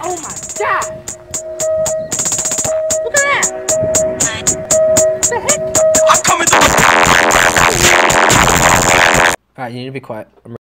Oh my god! Look at that! What the heck? I'm coming through. Alright, you need to be quiet.